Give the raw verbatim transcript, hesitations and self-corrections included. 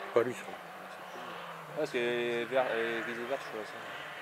Pas lui, ça. Ouais, parce que les verts, les grisés verts, je vois ça.